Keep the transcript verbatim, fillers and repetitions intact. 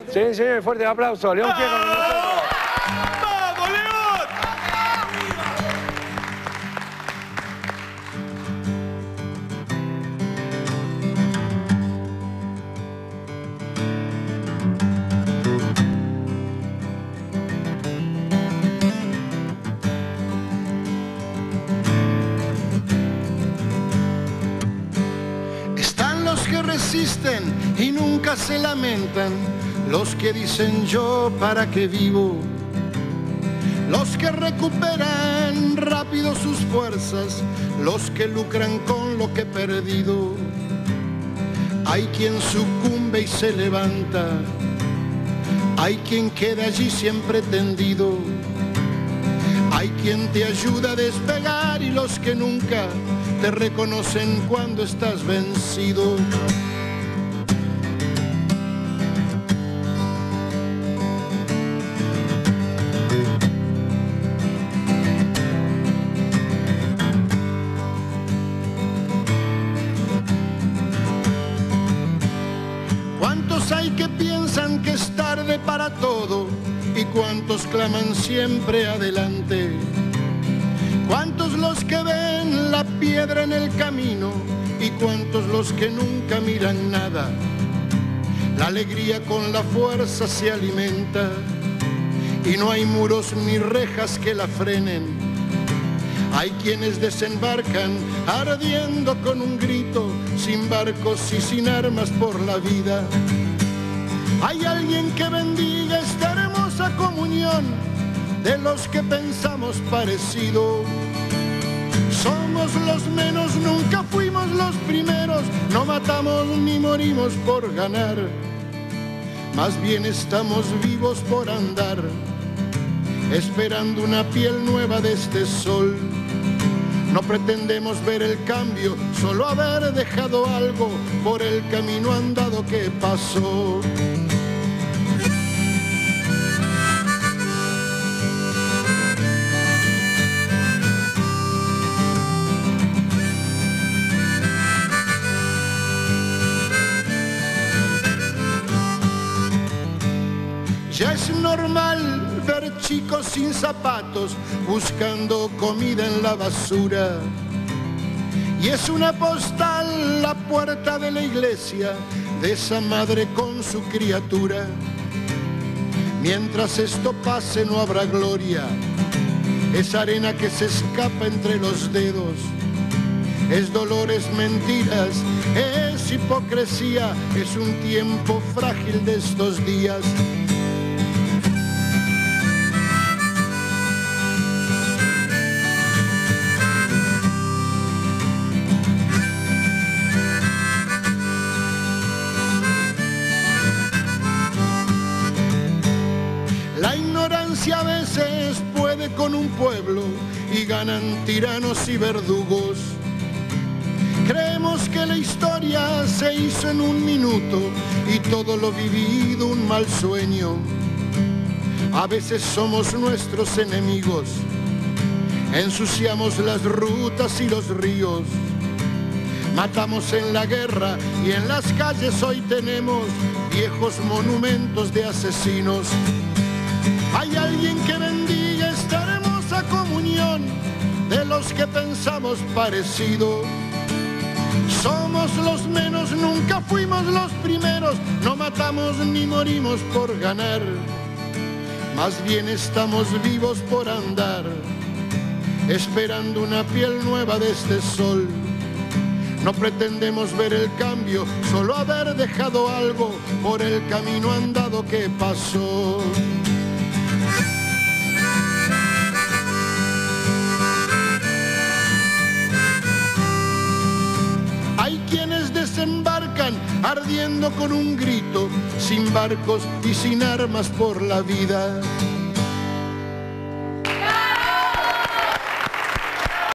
Sí, señor, fuerte aplauso. León Gieco con nosotros. ¡Vamos, León! Están los que resisten y nunca se lamentan, los que dicen yo para qué vivo, los que recuperan rápido sus fuerzas, los que lucran con lo que he perdido. Hay quien sucumbe y se levanta, hay quien queda allí siempre tendido, hay quien te ayuda a despegar y los que nunca te reconocen cuando estás vencido. ¿Cuántos hay que piensan que es tarde para todo? ¿Y cuántos claman siempre adelante? ¿Cuántos los que ven la piedra en el camino? ¿Y cuántos los que nunca miran nada? La alegría con la fuerza se alimenta y no hay muros ni rejas que la frenen. Hay quienes desembarcan ardiendo con un grito, sin barcos y sin armas por la vida. Hay alguien que bendiga esta hermosa comunión de los que pensamos parecido. Somos los menos, nunca fuimos los primeros, no matamos ni morimos por ganar, más bien estamos vivos por andar, esperando una piel nueva de este sol. No pretendemos ver el cambio, solo haber dejado algo por el camino andado que pasó. Ya es normal ver chicos sin zapatos buscando comida en la basura. Y es una postal la puerta de la iglesia de esa madre con su criatura. Mientras esto pase no habrá gloria. Es arena que se escapa entre los dedos. Es dolor, es mentiras, es hipocresía. Es un tiempo frágil de estos días. La ignorancia a veces puede con un pueblo y ganan tiranos y verdugos. Creemos que la historia se hizo en un minuto y todo lo vivido un mal sueño. A veces somos nuestros enemigos, ensuciamos las rutas y los ríos. Matamos en la guerra y en las calles hoy tenemos viejos monumentos de asesinos. Hay alguien que bendiga esta hermosa comunión de los que pensamos parecido. Somos los menos, nunca fuimos los primeros, no matamos ni morimos por ganar, más bien estamos vivos por andar, esperando una piel nueva de este sol. No pretendemos ver el cambio, solo haber dejado algo por el camino andado que pasó. Hay quienes desembarcan ardiendo con un grito, sin barcos y sin armas por la vida.